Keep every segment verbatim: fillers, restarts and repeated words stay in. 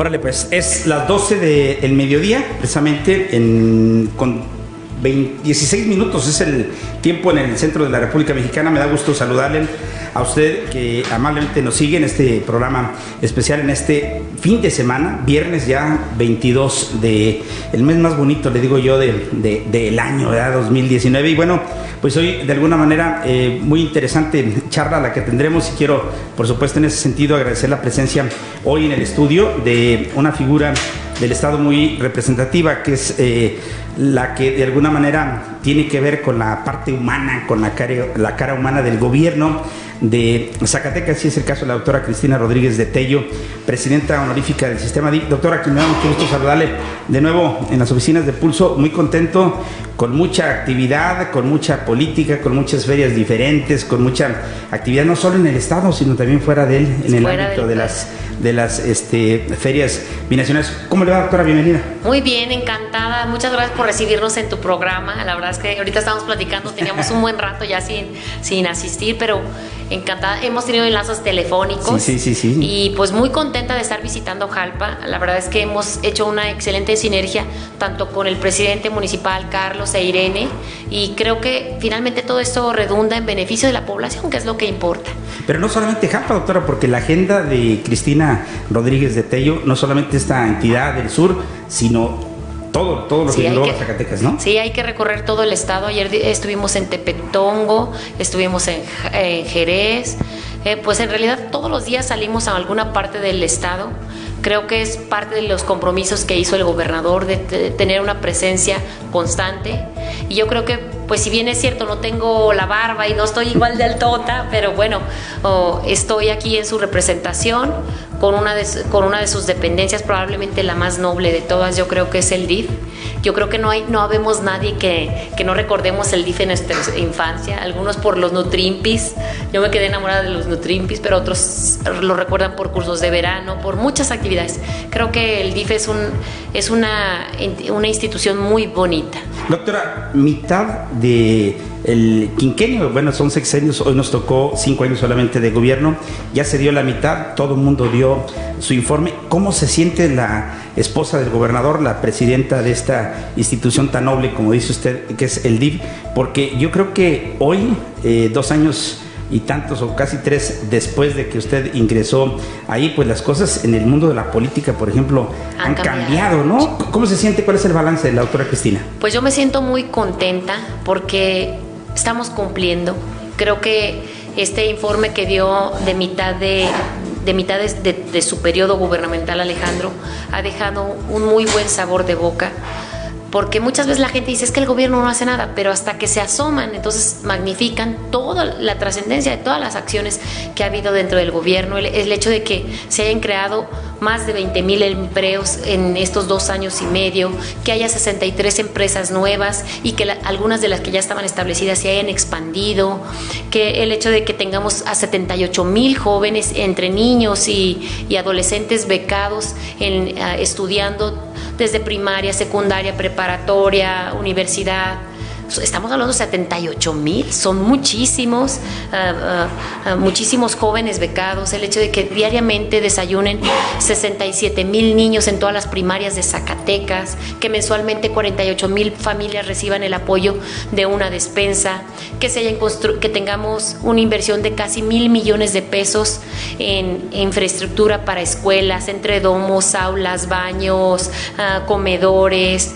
Órale, pues es las doce del mediodía, precisamente en, con veinte, dieciséis minutos es el tiempo en el centro de la República Mexicana. Me da gusto saludarle a usted que amablemente nos sigue en este programa especial, en este fin de semana, viernes ya veintidós de el mes más bonito, le digo yo, del de, de año, ¿verdad? dos mil diecinueve. Y bueno, pues hoy de alguna manera eh, muy interesante charla la que tendremos, y quiero por supuesto en ese sentido agradecer la presencia hoy en el estudio de una figura del Estado muy representativa, que es eh, la que de alguna manera tiene que ver con la parte humana, con la cara, la cara humana del gobierno de Zacatecas, y es el caso de la doctora Cristina Rodríguez de Tello, presidenta honorífica del sistema D I F. Doctora, que me da mucho gusto saludarle de nuevo en las oficinas de Pulso, muy contento, con mucha actividad, con mucha política, con muchas ferias diferentes, con mucha actividad no solo en el Estado, sino también fuera de él, en el fuera ámbito de las, de las este, ferias binacionales. ¿Cómo le va, doctora? Bienvenida. Muy bien, encantada. Muchas gracias por recibirnos en tu programa. La verdad es que ahorita estábamos platicando, teníamos un buen rato ya sin, sin asistir, pero encantada. Hemos tenido enlaces telefónicos. Sí, sí, sí, sí. Y pues muy contenta de estar visitando Jalpa. La verdad es que hemos hecho una excelente sinergia, tanto con el presidente municipal, Carlos, e Irene, y creo que finalmente todo esto redunda en beneficio de la población, que es lo que importa. Pero no solamente Jalpa, doctora, porque la agenda de Cristina Rodríguez de Tello, no solamente esta entidad del sur, sino todo, todo lo sí, que engloba Zacatecas, ¿no? Sí, hay que recorrer todo el estado. Ayer estuvimos en Tepetongo, estuvimos en, en Jerez, eh, pues en realidad todos los días salimos a alguna parte del estado. Creo que es parte de los compromisos que hizo el gobernador de, de tener una presencia constante, y yo creo que, pues si bien es cierto, no tengo la barba y no estoy igual de altota, pero bueno, oh, estoy aquí en su representación con una, de, con una de sus dependencias, probablemente la más noble de todas, yo creo que es el D I F. Yo creo que no hay, no habemos nadie que, que no recordemos el D I F en nuestra infancia, algunos por los Nutrimpis, yo me quedé enamorada de los Nutrimpis, pero otros lo recuerdan por cursos de verano, por muchas actividades. Creo que el D I F es, un, es una, una institución muy bonita. Doctora, mitad de el quinquenio, bueno, son sexenios, hoy nos tocó cinco años solamente de gobierno, ya se dio la mitad, todo el mundo dio su informe. ¿Cómo se siente la esposa del gobernador, la presidenta de esta institución tan noble, como dice usted, que es el D I F? Porque yo creo que hoy, eh, dos años y tantos o casi tres después de que usted ingresó ahí, pues las cosas en el mundo de la política, por ejemplo, han, han cambiado, cambiado, ¿no? ¿Cómo se siente? ¿Cuál es el balance de la doctora Cristina? Pues yo me siento muy contenta porque estamos cumpliendo. Creo que este informe que dio de mitad de, de, mitad de, de, de su periodo gubernamental, Alejandro, ha dejado un muy buen sabor de boca. Porque muchas veces la gente dice, es que el gobierno no hace nada, pero hasta que se asoman, entonces magnifican toda la trascendencia de todas las acciones que ha habido dentro del gobierno. El, el hecho de que se hayan creado más de veinte mil empleos en estos dos años y medio, que haya sesenta y tres empresas nuevas y que la, algunas de las que ya estaban establecidas se hayan expandido, que el hecho de que tengamos a setenta y ocho mil jóvenes entre niños y, y adolescentes becados en, uh, estudiando desde primaria, secundaria, preparatoria, universidad. Estamos hablando de setenta y ocho mil, son muchísimos, uh, uh, uh, muchísimos jóvenes becados. El hecho de que diariamente desayunen sesenta y siete mil niños en todas las primarias de Zacatecas, que mensualmente cuarenta y ocho mil familias reciban el apoyo de una despensa, que, se hayan constru- que tengamos una inversión de casi mil millones de pesos en, en infraestructura para escuelas, entre domos, aulas, baños, uh, comedores.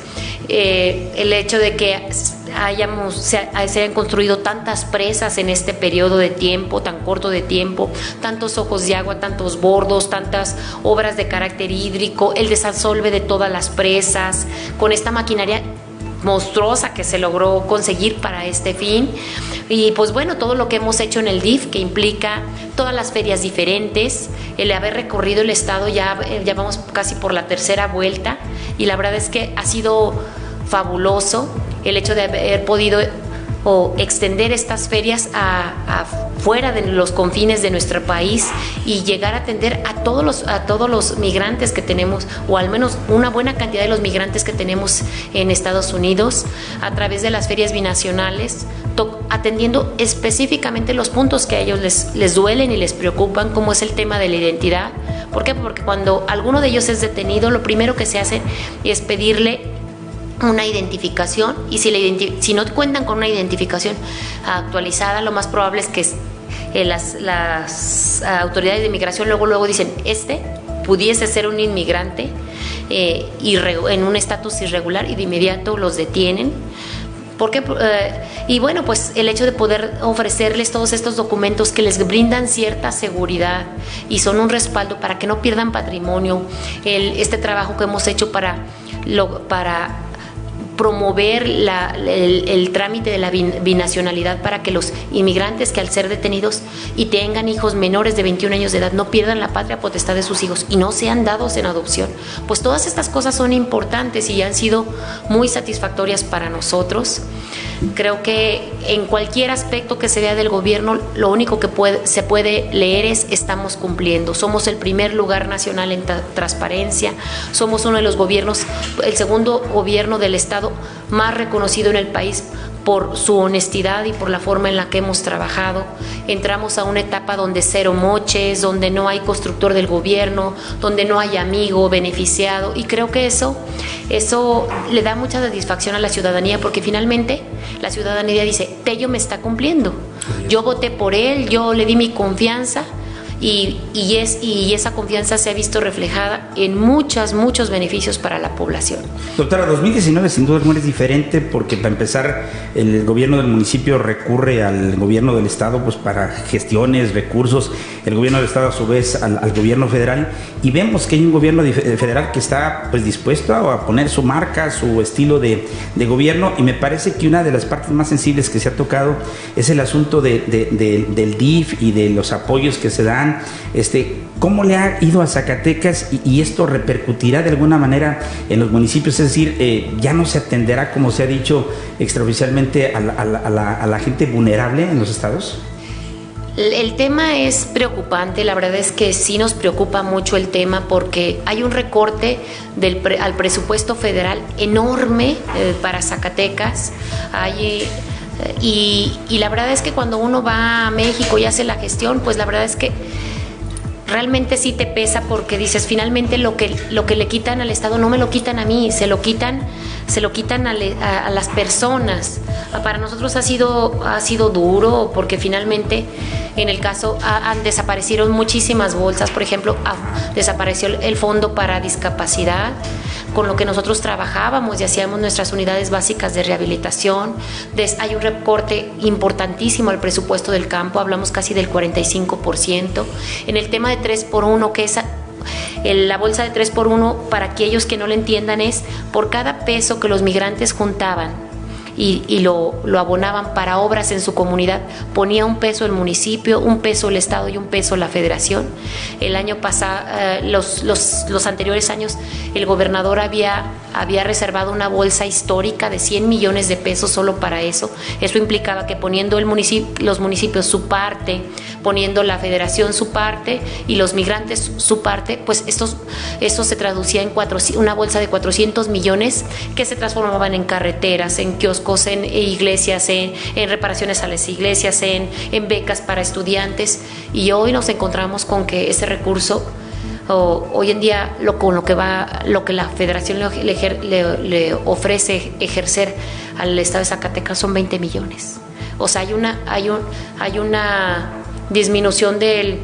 Eh, el hecho de que hayamos, se, se hayan construido tantas presas en este periodo de tiempo, tan corto de tiempo, tantos ojos de agua, tantos bordos, tantas obras de carácter hídrico, el desasolve de todas las presas, con esta maquinaria monstruosa que se logró conseguir para este fin. Y pues bueno, todo lo que hemos hecho en el D I F, que implica todas las ferias diferentes, el haber recorrido el estado, ya, ya vamos casi por la tercera vuelta, y la verdad es que ha sido fabuloso el hecho de haber podido o extender estas ferias a, a fuera de los confines de nuestro país y llegar a atender a todos los a todos los migrantes que tenemos, o al menos una buena cantidad de los migrantes que tenemos en Estados Unidos, a través de las ferias binacionales, to- atendiendo específicamente los puntos que a ellos les, les duelen y les preocupan, como es el tema de la identidad, ¿Por qué? Porque cuando alguno de ellos es detenido, lo primero que se hace es pedirle una identificación, y si, la identi- si no cuentan con una identificación actualizada, lo más probable es que eh, las, las autoridades de inmigración luego, luego dicen, este pudiese ser un inmigrante eh, irre- en un estatus irregular, y de inmediato los detienen. Porque, eh, y bueno, pues el hecho de poder ofrecerles todos estos documentos que les brindan cierta seguridad y son un respaldo para que no pierdan patrimonio, el, este trabajo que hemos hecho para, lo, para promover la, el, el trámite de la binacionalidad para que los inmigrantes que al ser detenidos y tengan hijos menores de veintiún años de edad no pierdan la patria potestad de sus hijos y no sean dados en adopción. Pues todas estas cosas son importantes y han sido muy satisfactorias para nosotros. Creo que en cualquier aspecto que se vea del gobierno, lo único que puede, se puede leer es estamos cumpliendo. Somos el primer lugar nacional en tra- transparencia, somos uno de los gobiernos, el segundo gobierno del estado más reconocido en el país por su honestidad y por la forma en la que hemos trabajado. Entramos a una etapa donde cero moches, donde no hay constructor del gobierno, donde no hay amigo, beneficiado, y creo que eso, eso le da mucha satisfacción a la ciudadanía, porque finalmente la ciudadanía dice, Tello me está cumpliendo, yo voté por él, yo le di mi confianza, y, y, es, y esa confianza se ha visto reflejada en muchos, muchos beneficios para la población. Doctora, dos mil diecinueve sin duda alguna es diferente porque, para empezar, el gobierno del municipio recurre al gobierno del estado pues para gestiones, recursos, el gobierno del estado a su vez al, al gobierno federal, y vemos que hay un gobierno federal que está pues dispuesto a, a poner su marca, su estilo de, de gobierno, y me parece que una de las partes más sensibles que se ha tocado es el asunto de, de, de, del D I F y de los apoyos que se dan. Este, ¿cómo le ha ido a Zacatecas y, y esto repercutirá de alguna manera en los municipios? Es decir, eh, ya no se atenderá, como se ha dicho extraoficialmente, a la, a la, a la, a la gente vulnerable en los estados. El tema es preocupante, la verdad es que sí nos preocupa mucho el tema, porque hay un recorte del pre, al presupuesto federal enorme eh, para Zacatecas. Hay... Y, y la verdad es que cuando uno va a México y hace la gestión, pues la verdad es que realmente sí te pesa, porque dices, finalmente lo que, lo que le quitan al Estado no me lo quitan a mí, se lo quitan, se lo quitan a, le, a, a las personas. Para nosotros ha sido, ha sido duro, porque finalmente en el caso ha, han desaparecieron muchísimas bolsas. Por ejemplo, ha, desapareció el fondo para discapacidad, con lo que nosotros trabajábamos y hacíamos nuestras unidades básicas de rehabilitación. Des, hay un recorte importantísimo al presupuesto del campo, hablamos casi del cuarenta y cinco por ciento. En el tema de tres por uno, que es el, la bolsa de tres por uno, para aquellos que no lo entiendan, es por cada peso que los migrantes juntaban y, y lo, lo abonaban para obras en su comunidad, ponía un peso el municipio, un peso el Estado y un peso la Federación. El año pasado, eh, los, los, los anteriores años, el gobernador había, había reservado una bolsa histórica de cien millones de pesos solo para eso. Eso implicaba que poniendo el municipio, los municipios su parte, poniendo la Federación su parte y los migrantes su parte, pues estos, esto se traducía en cuatro, una bolsa de cuatrocientos millones que se transformaban en carreteras, en kioscos, en iglesias, en, en reparaciones a las iglesias, en, en becas para estudiantes. Y hoy nos encontramos con que ese recurso, oh, hoy en día lo, con lo que va, lo que la Federación le, le, le ofrece ejercer al Estado de Zacatecas son veinte millones. O sea, hay una, hay un, hay una disminución del,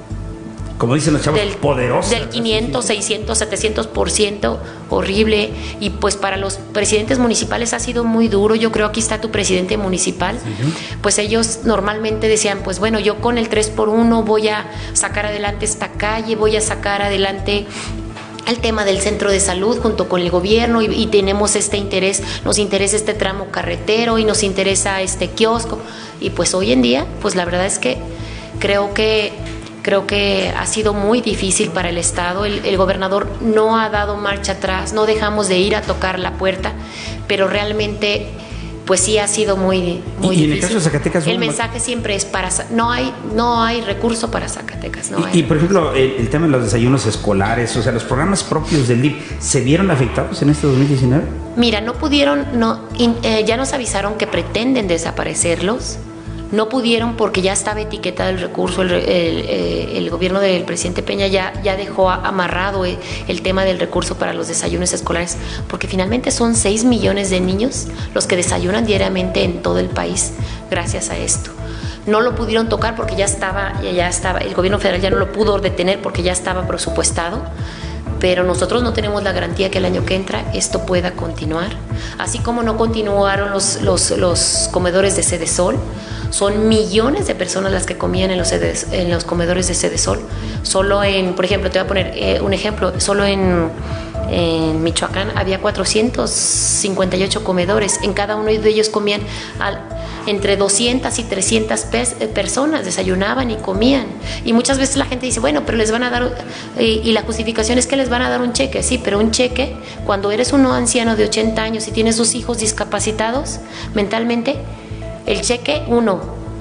como dicen los chavos, del, poderosos, del quinientos, seiscientos, setecientos por ciento, horrible. Y pues para los presidentes municipales ha sido muy duro. Yo creo, aquí está tu presidente municipal, uh-huh. Pues ellos normalmente decían, pues bueno, yo con el tres por uno voy a sacar adelante esta calle, voy a sacar adelante el tema del centro de salud junto con el gobierno, y, y tenemos este interés, nos interesa este tramo carretero y nos interesa este kiosco. Y pues hoy en día, pues la verdad es que creo que Creo que ha sido muy difícil para el Estado. El, el gobernador no ha dado marcha atrás, no dejamos de ir a tocar la puerta, pero realmente pues sí ha sido muy, muy y, difícil. Y en el caso de Zacatecas, el mensaje siempre es para, no hay, no hay recurso para Zacatecas. No y, hay. y por ejemplo, el, el tema de los desayunos escolares, o sea, los programas propios del D I F, ¿se vieron afectados en este dos mil diecinueve? Mira, no pudieron, no, in, eh, ya nos avisaron que pretenden desaparecerlos. No pudieron porque ya estaba etiquetado el recurso, el, el, el, el gobierno del presidente Peña ya, ya dejó amarrado el, el tema del recurso para los desayunos escolares, porque finalmente son seis millones de niños los que desayunan diariamente en todo el país gracias a esto. No lo pudieron tocar porque ya estaba, ya estaba, el gobierno federal ya no lo pudo detener porque ya estaba presupuestado, pero nosotros no tenemos la garantía que el año que entra esto pueda continuar. Así como no continuaron los, los, los comedores de Sedesol, son millones de personas las que comían en los, sedes, en los comedores de Sedesol. Solo en, por ejemplo, te voy a poner eh, un ejemplo, solo en, en Michoacán había cuatrocientos cincuenta y ocho comedores, en cada uno de ellos comían al, entre doscientas y trescientas pers personas, desayunaban y comían. Y muchas veces la gente dice, bueno, pero les van a dar, y, y la justificación es que les van a dar un cheque, sí, pero un cheque, cuando eres un anciano de ochenta años y tienes dos hijos discapacitados mentalmente, el cheque, uno,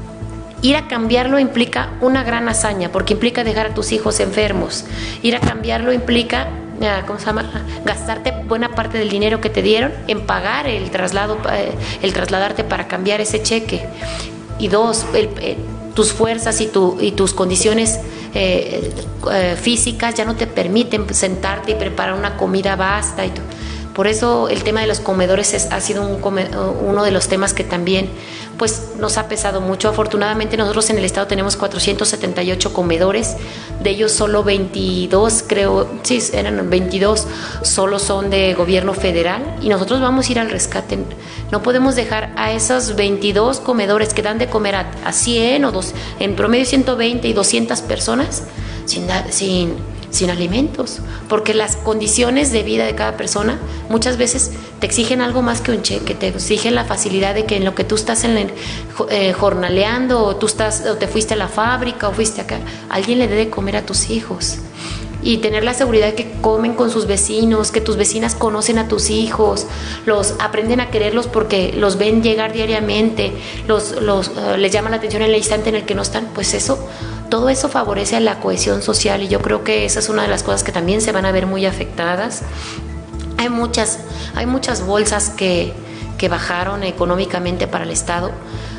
ir a cambiarlo implica una gran hazaña, porque implica dejar a tus hijos enfermos. Ir a cambiarlo implica, ¿cómo se llama?, gastarte buena parte del dinero que te dieron en pagar el traslado, el trasladarte para cambiar ese cheque. Y dos, el, el, tus fuerzas y, tu, y tus condiciones eh, eh, físicas ya no te permiten sentarte y preparar una comida basta y todo. Por eso el tema de los comedores es, ha sido un come, uno de los temas que también pues, nos ha pesado mucho. Afortunadamente nosotros en el estado tenemos cuatrocientos setenta y ocho comedores, de ellos solo veintidós, creo, sí, eran veintidós, solo son de gobierno federal y nosotros vamos a ir al rescate. No podemos dejar a esos veintidós comedores que dan de comer a, a cien o dos, en promedio ciento veinte y doscientas personas sin, sin sin alimentos, porque las condiciones de vida de cada persona muchas veces te exigen algo más que un cheque, te exigen la facilidad de que en lo que tú estás en el, eh, jornaleando, o tú estás, o te fuiste a la fábrica, o fuiste acá, alguien le dé de comer a tus hijos. Y tener la seguridad de que comen con sus vecinos, que tus vecinas conocen a tus hijos, los aprenden a quererlos porque los ven llegar diariamente, los, los, uh, les llama la atención en el instante en el que no están, pues eso, todo eso favorece a la cohesión social y yo creo que esa es una de las cosas que también se van a ver muy afectadas. Hay muchas, hay muchas bolsas que, que bajaron económicamente para el Estado.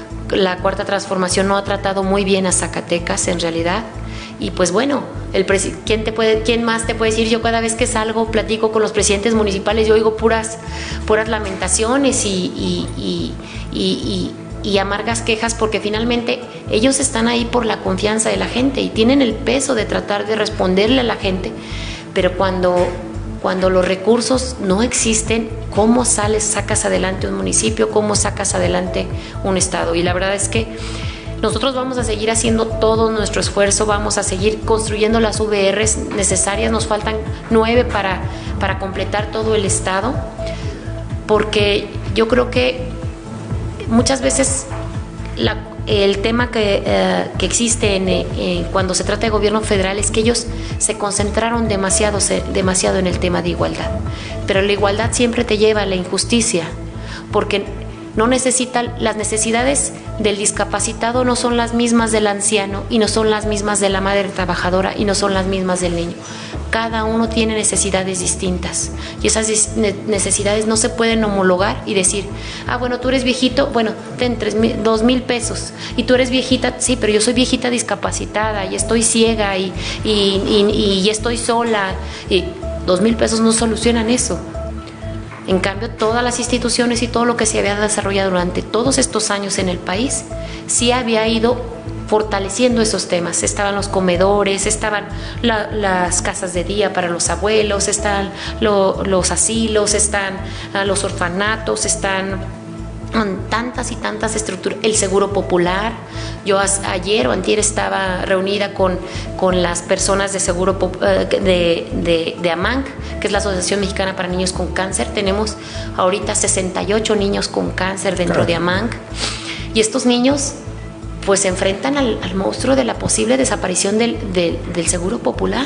La Cuarta Transformación no ha tratado muy bien a Zacatecas en realidad. Y pues bueno, el ¿quién, te puede, ¿quién más te puede decir? Yo cada vez que salgo, platico con los presidentes municipales, yo oigo puras, puras lamentaciones y, y, y, y, y, y amargas quejas porque finalmente ellos están ahí por la confianza de la gente y tienen el peso de tratar de responderle a la gente, pero cuando, cuando los recursos no existen, ¿cómo sales, sacas adelante un municipio? ¿Cómo sacas adelante un estado? Y la verdad es que nosotros vamos a seguir haciendo todo nuestro esfuerzo, vamos a seguir construyendo las V Rs necesarias, nos faltan nueve para, para completar todo el estado, porque yo creo que muchas veces la, el tema que, eh, que existe en, eh, cuando se trata de gobierno federal es que ellos se concentraron demasiado, se, demasiado en el tema de igualdad, pero la igualdad siempre te lleva a la injusticia, porque no necesita, las necesidades del discapacitado no son las mismas del anciano y no son las mismas de la madre trabajadora y no son las mismas del niño. Cada uno tiene necesidades distintas y esas necesidades no se pueden homologar y decir, ah, bueno, tú eres viejito, bueno, ten tres mil, dos mil pesos y tú eres viejita, sí, pero yo soy viejita discapacitada y estoy ciega y, y, y, y estoy sola y dos mil pesos no solucionan eso. En cambio, todas las instituciones y todo lo que se había desarrollado durante todos estos años en el país, sí había ido fortaleciendo esos temas. Estaban los comedores, estaban la, las casas de día para los abuelos, están lo, los asilos, están uh, los orfanatos, están um, tantas y tantas estructuras. El seguro popular. Yo as, ayer o antier estaba reunida con, con las personas de seguro uh, de, de, de AMANC, que es la Asociación Mexicana para Niños con Cáncer. Tenemos ahorita sesenta y ocho niños con cáncer dentro claro. de AMANC. Y estos niños pues se enfrentan al, al monstruo de la posible desaparición del, del, del seguro popular.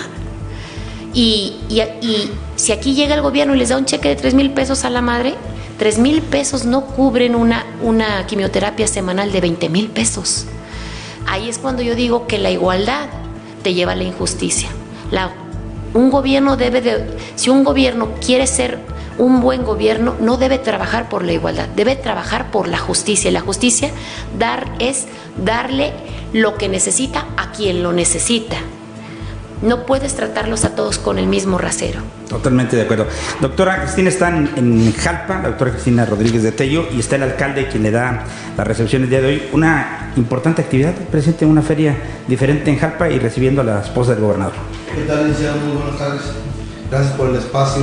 Y, y, y si aquí llega el gobierno y les da un cheque de tres mil pesos a la madre, tres mil pesos no cubren una, una quimioterapia semanal de veinte mil pesos. Ahí es cuando yo digo que la igualdad te lleva a la injusticia. La, un gobierno debe de, si un gobierno quiere ser un buen gobierno no debe trabajar por la igualdad, debe trabajar por la justicia. Y la justicia dar es darle lo que necesita a quien lo necesita. No puedes tratarlos a todos con el mismo rasero. Totalmente de acuerdo. Doctora Cristina está en, en Jalpa, la doctora Cristina Rodríguez de Tello, y está el alcalde quien le da la recepción el día de hoy. Una importante actividad, presente en una feria diferente en Jalpa y recibiendo a la esposa del gobernador. ¿Qué tal, licenciado? Muy buenas tardes. Gracias por el espacio.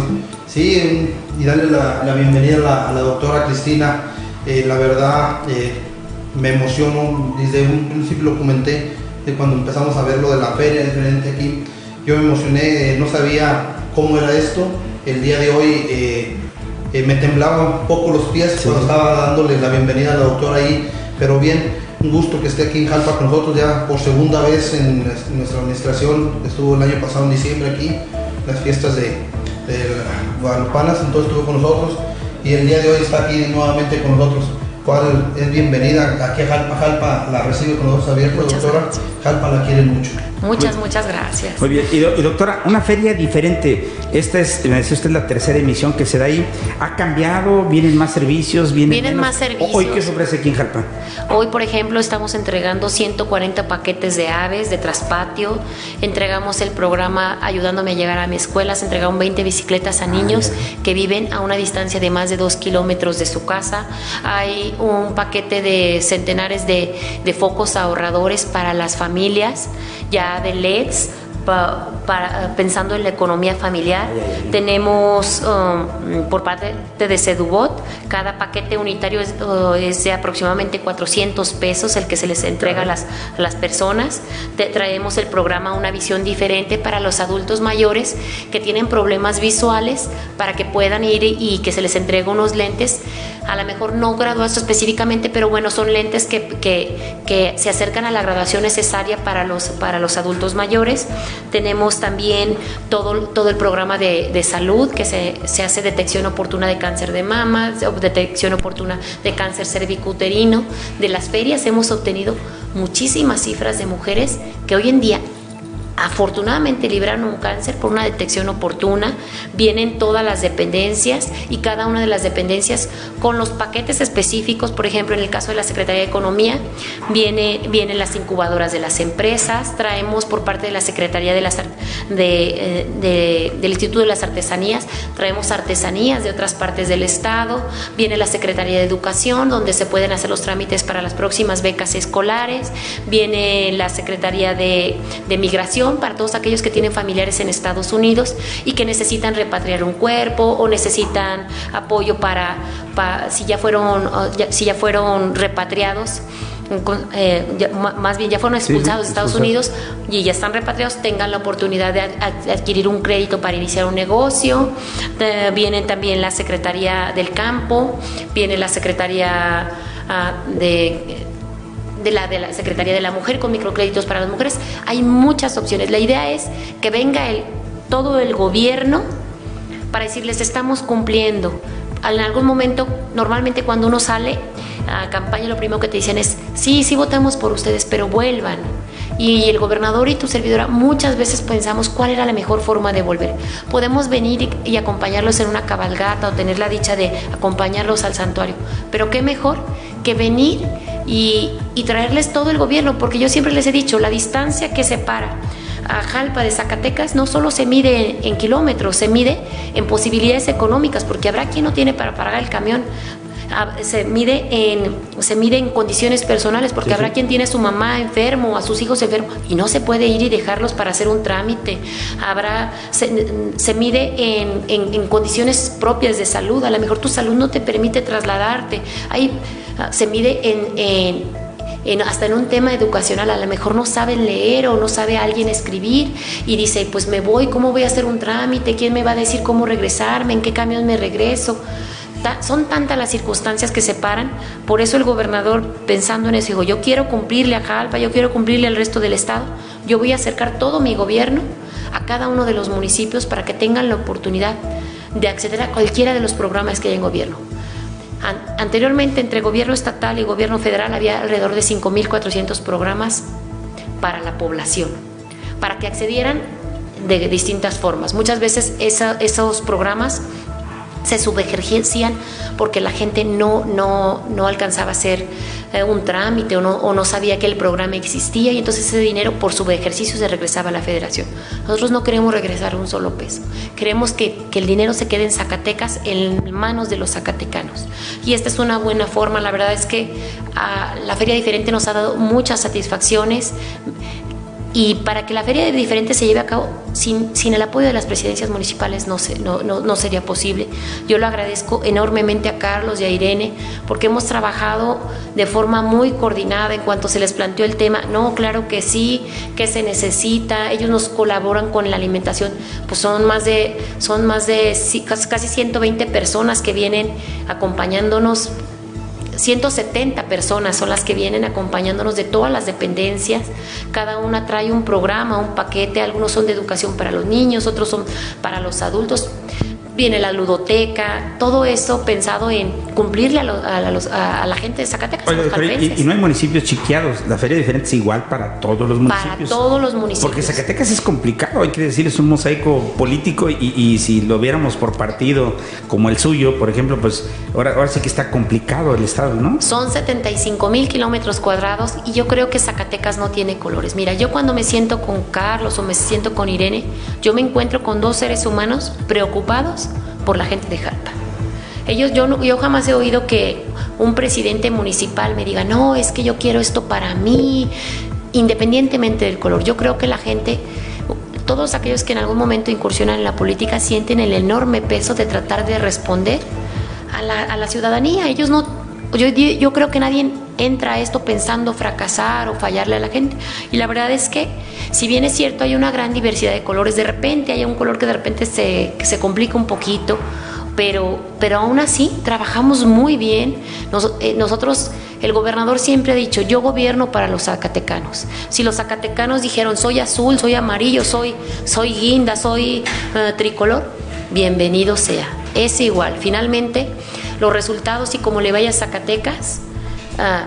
Sí, y darle la, la bienvenida a la, a la doctora Cristina. Eh, la verdad, eh, me emociono. Desde un principio lo comenté, de cuando empezamos a ver lo de la feria diferente aquí. Yo me emocioné, eh, no sabía cómo era esto. El día de hoy eh, eh, me temblaban un poco los pies sí. cuando estaba dándole la bienvenida a la doctora ahí, pero bien, un gusto que esté aquí en Jalpa con nosotros ya por segunda vez en, en nuestra administración. Estuvo el año pasado en diciembre aquí, las fiestas de, de Guadalupanas, entonces estuvo con nosotros y el día de hoy está aquí nuevamente con nosotros. Cual es bienvenida aquí a Jalpa. Jalpa la recibe con los ojos abiertos, muchas doctora. Gracias. Jalpa la quiere mucho. Muchas, muy, muchas gracias. Muy bien. Y, do, y doctora, una feria diferente. Esta es, me decía usted, la tercera emisión que se da ahí. ¿Ha cambiado? ¿Vienen más servicios? ¿Vienen, ¿Vienen menos? más servicios? ¿Hoy qué se ofrece aquí en Jalpa? Hoy, por ejemplo, estamos entregando ciento cuarenta paquetes de aves de traspatio. Entregamos el programa Ayudándome a llegar a mi escuela. Se entregaron veinte bicicletas a niños ah, que viven a una distancia de más de dos kilómetros de su casa. Hay un paquete de centenares de, de focos ahorradores para las familias, ya de L E Ds, pa, para, pensando en la economía familiar. Tenemos um, por parte de Sedubot, cada paquete unitario es, uh, es de aproximadamente cuatrocientos pesos el que se les entrega a las, a las personas. Te, traemos el programa Una Visión Diferente para los adultos mayores que tienen problemas visuales, para que puedan ir y, y que se les entregue unos lentes, a lo mejor no graduados específicamente, pero bueno, son lentes que, que, que se acercan a la graduación necesaria para los, para los adultos mayores. Tenemos también todo, todo el programa de, de salud, que se, se hace detección oportuna de cáncer de mama, detección oportuna de cáncer cervicuterino. De las ferias hemos obtenido muchísimas cifras de mujeres que hoy en día afortunadamente libraron un cáncer por una detección oportuna. Vienen todas las dependencias y cada una de las dependencias con los paquetes específicos. Por ejemplo, en el caso de la Secretaría de Economía viene, vienen las incubadoras de las empresas. Traemos por parte de la Secretaría de las, de, de, del Instituto de las Artesanías, traemos artesanías de otras partes del estado. Viene la Secretaría de Educación, donde se pueden hacer los trámites para las próximas becas escolares. Viene la Secretaría de, de Migración, para todos aquellos que tienen familiares en Estados Unidos y que necesitan repatriar un cuerpo o necesitan apoyo para, para si ya fueron si ya fueron repatriados, eh, ya, más bien ya fueron expulsados sí, de Estados Unidos y ya están repatriados, tengan la oportunidad de adquirir un crédito para iniciar un negocio. Eh, vienen también la Secretaría del Campo, viene la Secretaría uh, de De la, de la Secretaría de la Mujer con microcréditos para las mujeres. Hay muchas opciones. La idea es que venga el, todo el gobierno para decirles estamos cumpliendo. En algún momento, normalmente cuando uno sale a campaña, lo primero que te dicen es sí, sí votamos por ustedes, pero vuelvan. Y el gobernador y tu servidora muchas veces pensamos cuál era la mejor forma de volver. Podemos venir y, y acompañarlos en una cabalgata o tener la dicha de acompañarlos al santuario, pero qué mejor que venir y, y traerles todo el gobierno, porque yo siempre les he dicho, la distancia que separa a Jalpa de Zacatecas no solo se mide en, en kilómetros, se mide en posibilidades económicas, porque habrá quien no tiene para pagar el camión. Se mide en se mide en condiciones personales, porque sí, habrá sí. quien tiene a su mamá enfermo, a sus hijos enfermos y no se puede ir y dejarlos para hacer un trámite. Habrá se, se mide en, en, en condiciones propias de salud. A lo mejor tu salud no te permite trasladarte. Ahí se mide en, en En, hasta en un tema educacional. A lo mejor no saben leer o no sabe alguien escribir y dice, pues me voy, ¿cómo voy a hacer un trámite? ¿Quién me va a decir cómo regresarme? ¿En qué camión me regreso? Ta, son tantas las circunstancias que separan. Por eso el gobernador, pensando en eso, dijo, yo quiero cumplirle a Jalpa, yo quiero cumplirle al resto del estado, yo voy a acercar todo mi gobierno a cada uno de los municipios para que tengan la oportunidad de acceder a cualquiera de los programas que hay en gobierno. Anteriormente, entre gobierno estatal y gobierno federal había alrededor de cinco mil cuatrocientos programas para la población, para que accedieran de distintas formas. Muchas veces esa, esos programas se subejercían porque la gente no, no, no alcanzaba a hacer eh, un trámite o no, o no sabía que el programa existía, y entonces ese dinero por subejercicio se regresaba a la federación. Nosotros no queremos regresar un solo peso, queremos que, que el dinero se quede en Zacatecas, en manos de los zacatecanos, y esta es una buena forma. La verdad es que a, la Feria Diferente nos ha dado muchas satisfacciones. Y para que la Feria Diferente se lleve a cabo, sin, sin el apoyo de las presidencias municipales no, se, no, no, no sería posible. Yo lo agradezco enormemente a Carlos y a Irene, porque hemos trabajado de forma muy coordinada en cuanto se les planteó el tema. No, claro que sí, que se necesita. Ellos nos colaboran con la alimentación. Pues son más de, son más de casi ciento veinte personas que vienen acompañándonos. ciento setenta personas son las que vienen acompañándonos de todas las dependencias. Cada una trae un programa, un paquete. Algunos son de educación para los niños, otros son para los adultos. Viene la ludoteca, todo eso pensado en cumplirle a, lo, a, los, a, a la gente de Zacatecas. Oye, doctor, y, y no hay municipios chiqueados. La Feria Diferente es igual para todos los municipios. Para todos los municipios. Porque Zacatecas es complicado, hay que decir, es un mosaico político, y, y si lo viéramos por partido como el suyo, por ejemplo, pues ahora, ahora sí que está complicado el estado, ¿no? Son setenta y cinco mil kilómetros cuadrados, y yo creo que Zacatecas no tiene colores. Mira, yo cuando me siento con Carlos o me siento con Irene, yo me encuentro con dos seres humanos preocupados por la gente de Jalpa. Ellos, yo, no, yo jamás he oído que un presidente municipal me diga, no, es que yo quiero esto para mí, independientemente del color. Yo creo que la gente, todos aquellos que en algún momento incursionan en la política, sienten el enorme peso de tratar de responder a la, a la ciudadanía. Ellos no, yo, yo creo que nadie entra a esto pensando fracasar o fallarle a la gente. Y la verdad es que, si bien es cierto, hay una gran diversidad de colores, de repente hay un color que de repente se, que se complica un poquito, pero, pero aún así trabajamos muy bien. Nos, eh, nosotros, el gobernador siempre ha dicho, yo gobierno para los zacatecanos. Si los zacatecanos dijeron, soy azul, soy amarillo, soy, soy guinda, soy uh, tricolor, bienvenido sea. Es igual. Finalmente, los resultados y cómo le vaya a Zacatecas, Uh,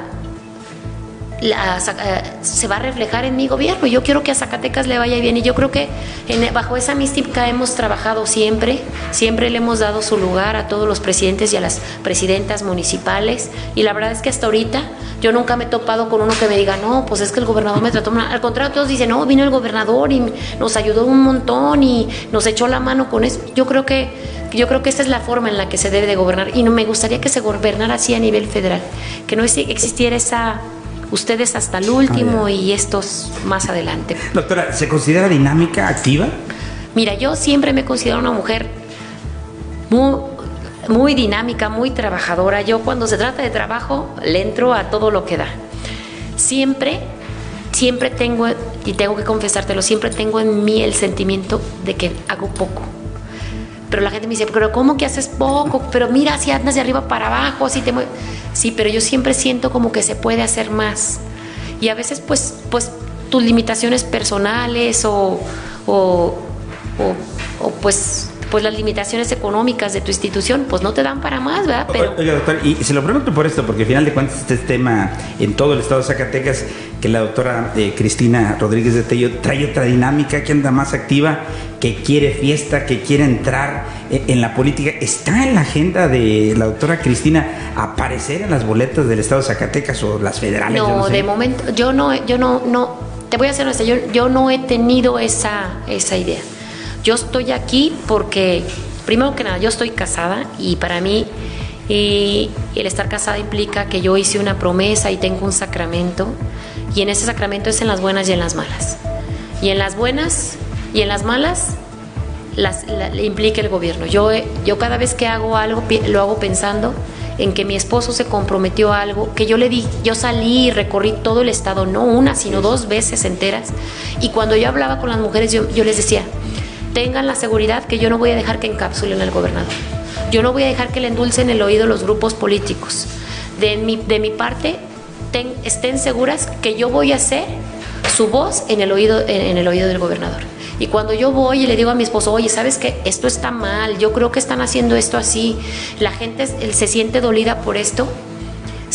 la, uh, se va a reflejar en mi gobierno. Yo quiero que a Zacatecas le vaya bien, y yo creo que en, bajo esa mística hemos trabajado siempre, siempre le hemos dado su lugar a todos los presidentes y a las presidentas municipales, y la verdad es que hasta ahorita yo nunca me he topado con uno que me diga, no, pues es que el gobernador me trató mal. Al contrario, todos dicen, no, vino el gobernador y nos ayudó un montón y nos echó la mano con eso. Yo creo que Yo creo que esta es la forma en la que se debe de gobernar, y no me gustaría que se gobernara así a nivel federal, que no existiera esa ustedes hasta el último ah, y estos más adelante. Doctora, ¿se considera dinámica, activa? Mira, yo siempre me considero una mujer muy, muy dinámica, muy trabajadora. Yo, cuando se trata de trabajo, le entro a todo lo que da. Siempre, siempre tengo, y tengo que confesártelo, siempre tengo en mí el sentimiento de que hago poco. Pero la gente me dice, pero ¿cómo que haces poco? Pero mira, si andas de arriba para abajo, así te mueves. Sí, pero yo siempre siento como que se puede hacer más. Y a veces, pues, pues tus limitaciones personales o, o, o, o pues, pues las limitaciones económicas de tu institución, pues no te dan para más, ¿verdad? Pero... Oiga, doctor, y se lo pregunto por esto, porque al final de cuentas este tema en todo el estado de Zacatecas, que la doctora eh, Cristina Rodríguez de Tello trae otra dinámica, que anda más activa, que quiere fiesta, que quiere entrar eh, en la política. ¿Está en la agenda de la doctora Cristina aparecer en las boletas del estado de Zacatecas o las federales? No, no sé. De momento, yo no, yo no, no, te voy a ser honesta, yo, yo no he tenido esa, esa idea. Yo estoy aquí porque, primero que nada, yo estoy casada, y para mí y el estar casada implica que yo hice una promesa y tengo un sacramento, y en ese sacramento es en las buenas y en las malas. Y en las buenas y en las malas las, la, le implica el gobierno. Yo, yo cada vez que hago algo, lo hago pensando en que mi esposo se comprometió a algo, que yo le di, yo salí y recorrí todo el estado, no una, sino dos veces enteras, y cuando yo hablaba con las mujeres, yo, yo les decía, tengan la seguridad que yo no voy a dejar que encapsulen al gobernador. Yo no voy a dejar que le endulcen el oído los grupos políticos. De mi, de mi parte, ten, estén seguras que yo voy a ser su voz en el oído, en, en el oído del gobernador. Y cuando yo voy y le digo a mi esposo, oye, ¿sabes qué? Esto está mal, yo creo que están haciendo esto así, la gente se siente dolida por esto,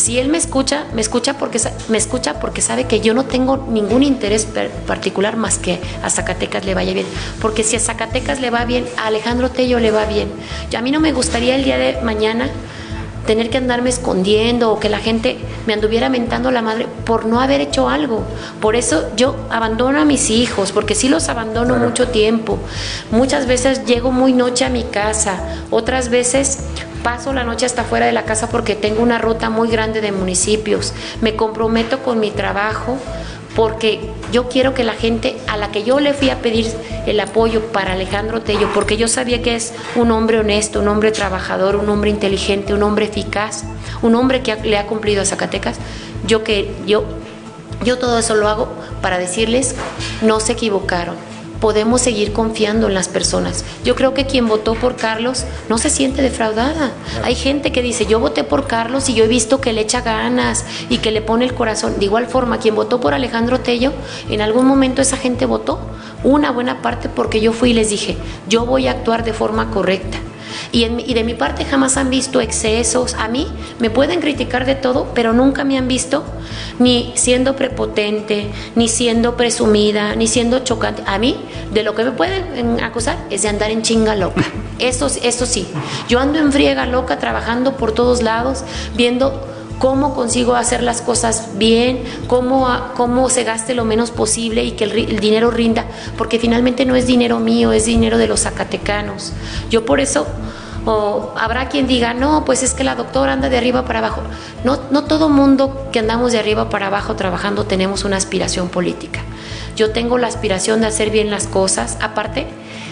Si él me escucha, me escucha porque me escucha porque sabe que yo no tengo ningún interés particular más que a Zacatecas le vaya bien. Porque si a Zacatecas le va bien, a Alejandro Tello le va bien. Y a mí no me gustaría el día de mañana tener que andarme escondiendo o que la gente me anduviera mentando la madre por no haber hecho algo. Por eso yo abandono a mis hijos, porque sí los abandono claro. mucho tiempo. Muchas veces llego muy noche a mi casa, otras veces paso la noche hasta fuera de la casa porque tengo una ruta muy grande de municipios. Me comprometo con mi trabajo porque yo quiero que la gente a la que yo le fui a pedir el apoyo para Alejandro Tello, porque yo sabía que es un hombre honesto, un hombre trabajador, un hombre inteligente, un hombre eficaz, un hombre que le ha cumplido a Zacatecas, yo que yo, yo todo eso lo hago para decirles, no se equivocaron. Podemos seguir confiando en las personas. Yo creo que quien votó por Carlos no se siente defraudada. Hay gente que dice, yo voté por Carlos y yo he visto que le echa ganas y que le pone el corazón. De igual forma, quien votó por Alejandro Tello, en algún momento esa gente votó, una buena parte porque yo fui y les dije, yo voy a actuar de forma correcta. Y, en, y de mi parte jamás han visto excesos. A mí me pueden criticar de todo, pero nunca me han visto ni siendo prepotente, ni siendo presumida, ni siendo chocante. A mí, de lo que me pueden acusar es de andar en chinga loca. Eso, eso sí, yo ando en friega loca, trabajando por todos lados, viendo cómo consigo hacer las cosas bien, cómo, cómo se gaste lo menos posible y que el, el dinero rinda, porque finalmente no es dinero mío, es dinero de los zacatecanos. Yo por eso, o habrá quien diga, no, pues es que la doctora anda de arriba para abajo. No, no todo mundo que andamos de arriba para abajo trabajando tenemos una aspiración política. Yo tengo la aspiración de hacer bien las cosas. Aparte,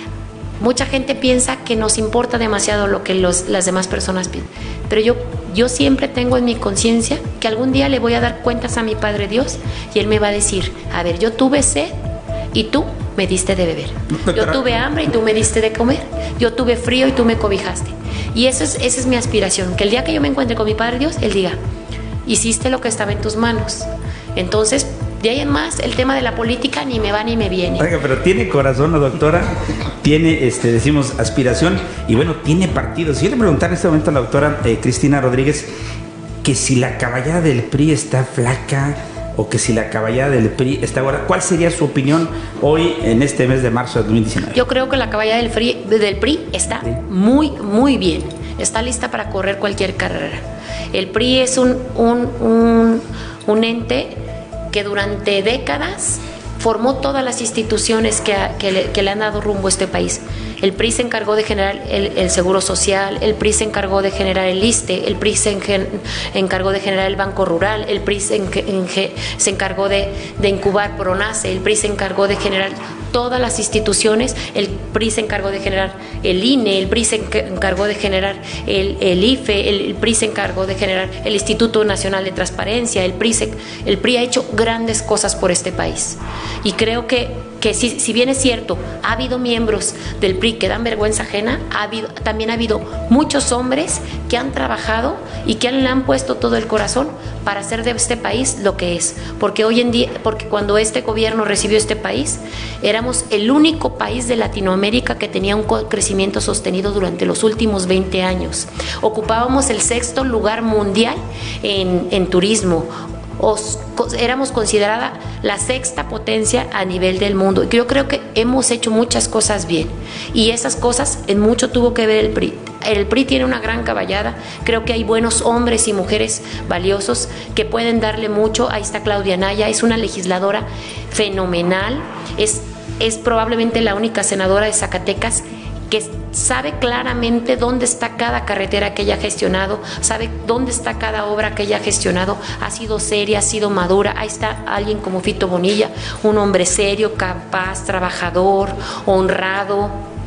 mucha gente piensa que nos importa demasiado lo que los, las demás personas piensan, pero yo, yo siempre tengo en mi conciencia que algún día le voy a dar cuentas a mi Padre Dios y Él me va a decir, a ver, yo tuve sed y tú me diste de beber, yo tuve hambre y tú me diste de comer, yo tuve frío y tú me cobijaste. Y eso es, esa es mi aspiración, que el día que yo me encuentre con mi Padre Dios, Él diga, hiciste lo que estaba en tus manos. Entonces, de ahí en más, el tema de la política ni me va ni me viene. Oiga, pero tiene corazón la doctora, tiene, este, decimos, aspiración y bueno, tiene partido. Si yo le preguntara en este momento a la doctora eh, Cristina Rodríguez que si la caballada del P R I está flaca o que si la caballada del P R I está gorda, ¿cuál sería su opinión hoy en este mes de marzo de dos mil diecinueve? Yo creo que la caballada del, P R I, del P R I está sí. muy, muy bien. Está lista para correr cualquier carrera. El P R I es un, un, un, un ente que durante décadas formó todas las instituciones que, a, que, le, que le han dado rumbo a este país. El P R I se encargó de generar el, el Seguro Social, el P R I se encargó de generar el ISSSTE, el P R I se en, encargó de generar el Banco Rural, el P R I se, en, en, se encargó de, de incubar PRONACE, el P R I se encargó de generar todas las instituciones, el P R I se encargó de generar el I N E, el P R I se encargó de generar el, el I F E, el, el P R I se encargó de generar el Instituto Nacional de Transparencia, el P R I, se, el P R I ha hecho grandes cosas por este país. Y creo que, que si, si bien es cierto, ha habido miembros del P R I que dan vergüenza ajena, ha habido, también ha habido muchos hombres que han trabajado y que han, le han puesto todo el corazón para hacer de este país lo que es. Porque hoy en día, porque cuando este gobierno recibió este país, éramos el único país de Latinoamérica que tenía un crecimiento sostenido durante los últimos veinte años. Ocupábamos el sexto lugar mundial en, en turismo. Os, éramos considerada la sexta potencia a nivel del mundo. Y yo creo que hemos hecho muchas cosas bien. Y esas cosas en mucho tuvo que ver el P R I. El P R I tiene una gran caballada. Creo que hay buenos hombres y mujeres valiosos que pueden darle mucho. Ahí está Claudia Anaya, es una legisladora fenomenal. Es, es probablemente la única senadora de Zacatecas que sabe claramente dónde está cada carretera que ella ha gestionado, sabe dónde está cada obra que ella ha gestionado, ha sido seria, ha sido madura. Ahí está alguien como Fito Bonilla, un hombre serio, capaz, trabajador, honrado,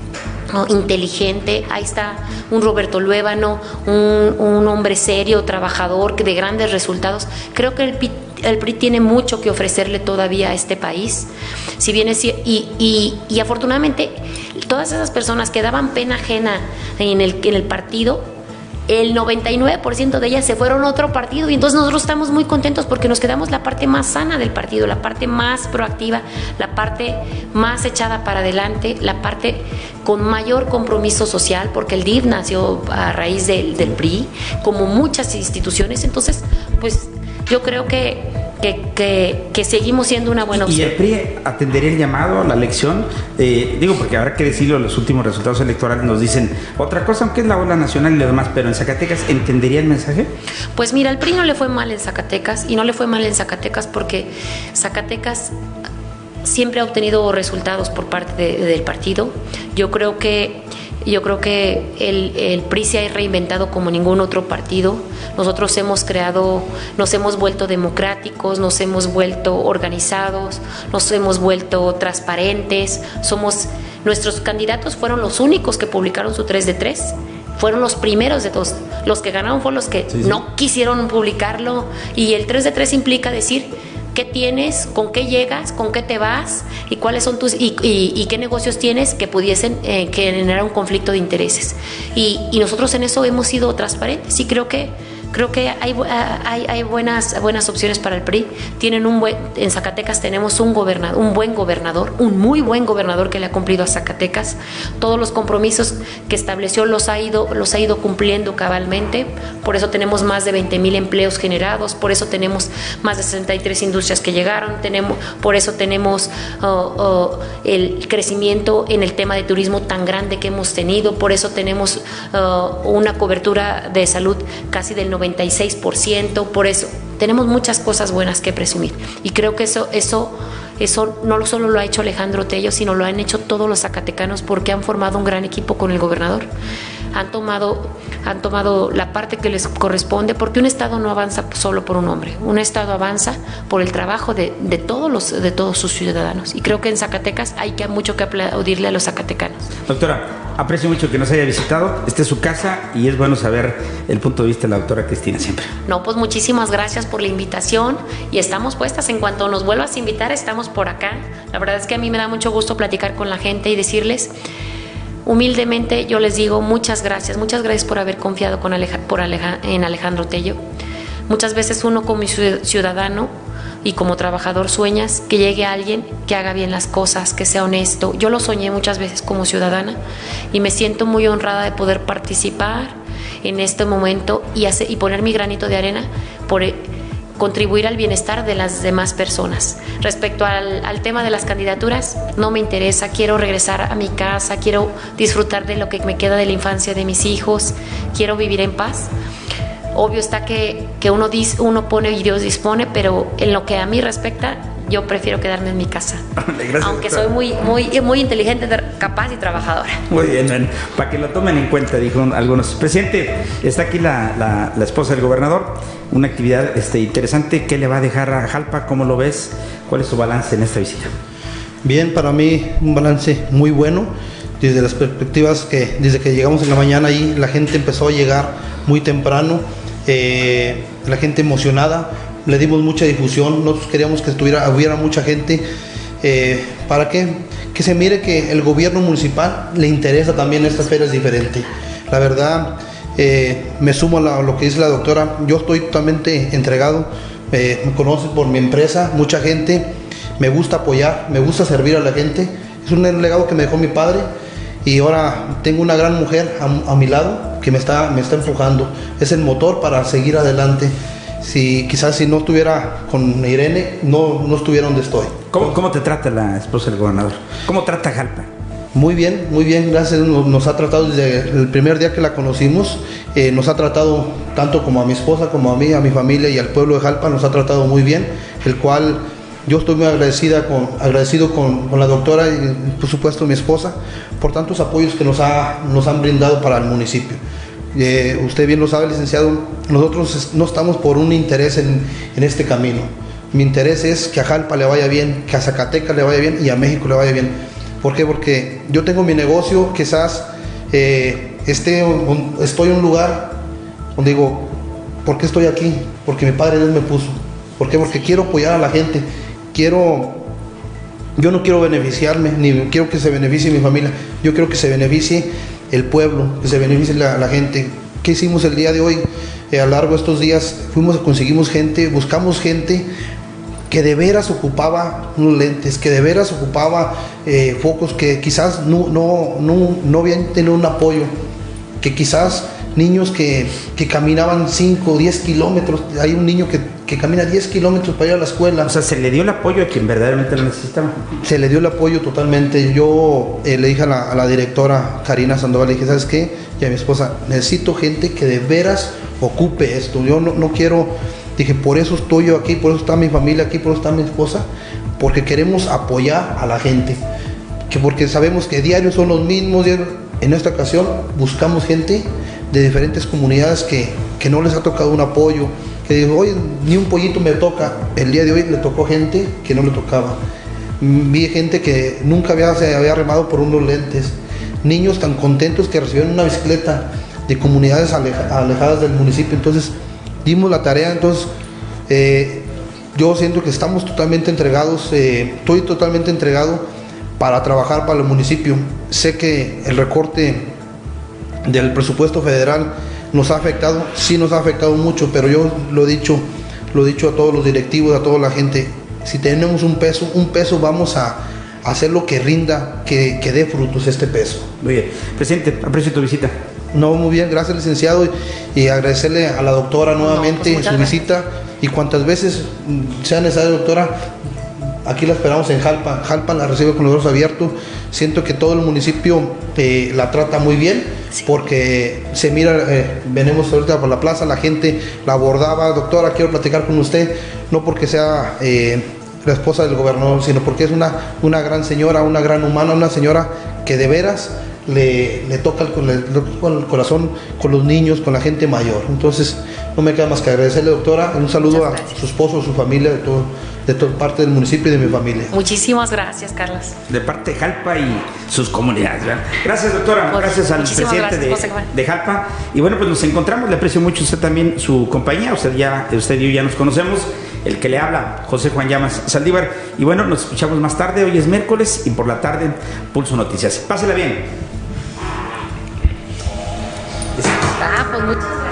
inteligente. Ahí está un Roberto Luébano, un, un hombre serio, trabajador, de grandes resultados. Creo que el P El P R I tiene mucho que ofrecerle todavía a este país. Si bien es, y, y, y afortunadamente todas esas personas que daban pena ajena en el, en el partido el noventa y nueve por ciento de ellas se fueron a otro partido y entonces nosotros estamos muy contentos porque nos quedamos la parte más sana del partido, la parte más proactiva, la parte más echada para adelante, la parte con mayor compromiso social, porque el D I F nació a raíz del, del P R I, como muchas instituciones. Entonces, pues yo creo que Que, que, que seguimos siendo una buena opción. ¿Y el P R I atendería el llamado a la elección? Eh, digo, porque habrá que decirlo, los últimos resultados electorales nos dicen otra cosa, aunque es la ola nacional y lo demás, pero en Zacatecas, ¿entendería el mensaje? Pues mira, el P R I no le fue mal en Zacatecas, y no le fue mal en Zacatecas porque Zacatecas siempre ha obtenido resultados por parte de, del partido. Yo creo que Yo creo que el, el P R I se ha reinventado como ningún otro partido. Nosotros hemos creado, nos hemos vuelto democráticos, nos hemos vuelto organizados, nos hemos vuelto transparentes. Somos, nuestros candidatos fueron los únicos que publicaron su tres de tres. Fueron los primeros de todos. Los que ganaron fueron los que sí, sí. no quisieron publicarlo. Y el tres de tres implica decir qué tienes, con qué llegas, con qué te vas y cuáles son tus y, y, y qué negocios tienes que pudiesen eh, que generar un conflicto de intereses. Y, y nosotros en eso hemos sido transparentes y creo que creo que hay, hay, hay buenas, buenas opciones para el P R I. Tienen un buen, en Zacatecas tenemos un gobernador, un buen gobernador, un muy buen gobernador que le ha cumplido a Zacatecas. Todos los compromisos que estableció los ha ido, los ha ido cumpliendo cabalmente. Por eso tenemos más de veinte mil empleos generados, por eso tenemos más de sesenta y tres industrias que llegaron, tenemos, por eso tenemos uh, uh, el crecimiento en el tema de turismo tan grande que hemos tenido, por eso tenemos uh, una cobertura de salud casi del noventa y seis por ciento, por eso tenemos muchas cosas buenas que presumir y creo que eso, eso, eso no solo lo ha hecho Alejandro Tello, sino lo han hecho todos los zacatecanos porque han formado un gran equipo con el gobernador. Han tomado, han tomado la parte que les corresponde, porque un Estado no avanza solo por un hombre, un Estado avanza por el trabajo de, de, todos, los, de todos sus ciudadanos. Y creo que en Zacatecas hay que, mucho que aplaudirle a los zacatecanos. Doctora, aprecio mucho que nos haya visitado, esta es su casa y es bueno saber el punto de vista de la doctora Cristina siempre. No, pues muchísimas gracias por la invitación y estamos puestas, en cuanto nos vuelvas a invitar estamos por acá. La verdad es que a mí me da mucho gusto platicar con la gente y decirles... Humildemente yo les digo muchas gracias, muchas gracias por haber confiado con Aleja, por Aleja, en Alejandro Tello. Muchas veces uno como ciudadano y como trabajador sueñas que llegue alguien que haga bien las cosas, que sea honesto. Yo lo soñé muchas veces como ciudadana y me siento muy honrada de poder participar en este momento y, hacer, y poner mi granito de arena por contribuir al bienestar de las demás personas. Respecto al, al tema de las candidaturas, no me interesa, quiero regresar a mi casa, quiero disfrutar de lo que me queda de la infancia de mis hijos, quiero vivir en paz. Obvio está que, que uno, dice, uno pone y Dios dispone, pero en lo que a mí respecta, yo prefiero quedarme en mi casa. Gracias, aunque doctora. Soy muy, muy, muy inteligente, capaz y trabajadora. Muy bien, para que lo tomen en cuenta, dijo algunos. Presidente, está aquí la, la, la esposa del gobernador, una actividad este, interesante. ¿Qué le va a dejar a Jalpa? ¿Cómo lo ves? ¿Cuál es su balance en esta visita? Bien, para mí un balance muy bueno, desde las perspectivas que desde que llegamos en la mañana ahí, la gente empezó a llegar muy temprano, eh, la gente emocionada. Le dimos mucha difusión, nosotros queríamos que estuviera, hubiera mucha gente, eh, ¿para qué? Que se mire que el gobierno municipal le interesa también estas ferias diferentes. La verdad, eh, me sumo a, la, a lo que dice la doctora, yo estoy totalmente entregado, eh, me conocen por mi empresa, mucha gente, me gusta apoyar, me gusta servir a la gente, es un legado que me dejó mi padre y ahora tengo una gran mujer a, a mi lado que me está, me está empujando, es el motor para seguir adelante. Si quizás si no estuviera con Irene, no, no estuviera donde estoy. ¿Cómo, ¿Cómo te trata la esposa del gobernador? ¿Cómo trata Jalpa? Muy bien, muy bien, gracias. Nos, nos ha tratado desde el primer día que la conocimos, eh, nos ha tratado tanto como a mi esposa, como a mí, a mi familia y al pueblo de Jalpa, nos ha tratado muy bien, el cual yo estoy muy agradecida con, agradecido con, con la doctora y por supuesto mi esposa, por tantos apoyos que nos, ha, nos han brindado para el municipio. Eh, usted bien lo sabe, licenciado, nosotros no estamos por un interés en, en este camino. Mi interés es que a Jalpa le vaya bien, que a Zacatecas le vaya bien y a México le vaya bien. ¿Por qué? Porque yo tengo mi negocio, quizás eh, esté, un, estoy en un lugar donde digo, ¿por qué estoy aquí? Porque mi Padre Dios me puso. ¿Por qué? Porque quiero apoyar a la gente, quiero... Yo no quiero beneficiarme, ni quiero que se beneficie mi familia, yo quiero que se beneficie el pueblo, que se beneficie la, la gente. ¿qué hicimos el día de hoy? Eh, a lo largo de estos días fuimos, conseguimos gente, buscamos gente que de veras ocupaba unos lentes, que de veras ocupaba eh, focos, que quizás no, no, no, no habían tenido un apoyo, que quizás niños que, que caminaban cinco o diez kilómetros, hay un niño que, que camina diez kilómetros para ir a la escuela. O sea, se le dio el apoyo a quien verdaderamente lo necesitaba. Se le dio el apoyo totalmente. Yo eh, le dije a la, a la directora Karina Sandoval, le dije, ¿sabes qué? Y a mi esposa, necesito gente que de veras ocupe esto. Yo no, no quiero, dije, por eso estoy yo aquí, por eso está mi familia aquí, por eso está mi esposa, porque queremos apoyar a la gente, que porque sabemos que diarios son los mismos. Diarios. En esta ocasión buscamos gente de diferentes comunidades que, que no les ha tocado un apoyo, que digo, oye, ni un pollito me toca. El día de hoy le tocó gente que no le tocaba. Vi gente que nunca había, se había remado por unos lentes, niños tan contentos que recibieron una bicicleta de comunidades aleja, alejadas del municipio. Entonces dimos la tarea. Entonces eh, yo siento que estamos totalmente entregados, eh, estoy totalmente entregado para trabajar para el municipio. Sé que el recorte del presupuesto federal nos ha afectado, sí nos ha afectado mucho, pero yo lo he dicho, lo he dicho a todos los directivos, a toda la gente, si tenemos un peso, un peso vamos a hacer lo que rinda, que, que dé frutos este peso. Muy bien. Presidente, aprecio tu visita. No, muy bien, gracias licenciado, y, y agradecerle a la doctora nuevamente no, pues su visita, y cuantas veces sea necesario, doctora, aquí la esperamos en Jalpa. Jalpa la recibe con los brazos abiertos. Siento que todo el municipio eh, la trata muy bien, sí, porque se mira, eh, venimos ahorita por la plaza, la gente la abordaba, doctora, quiero platicar con usted, no porque sea eh, la esposa del gobernador, sino porque es una, una gran señora, una gran humana, una señora que de veras le, le toca el, le, le toca el corazón con los niños, con la gente mayor. Entonces no me queda más que agradecerle, doctora, un saludo a su esposo, a su familia, de todo, de toda parte del municipio y de mi familia. Muchísimas gracias, Carlos. De parte de Jalpa y sus comunidades, ¿verdad? Gracias, doctora. Pues, gracias al presidente gracias, de, de Jalpa. Y bueno, pues nos encontramos. Le aprecio mucho usted también su compañía. Usted ya, usted y yo ya nos conocemos. El que le habla, José Juan Llamas Saldívar. Y bueno, nos escuchamos más tarde. Hoy es miércoles y por la tarde, Pulso Noticias. Pásela bien. Ah, pues muy...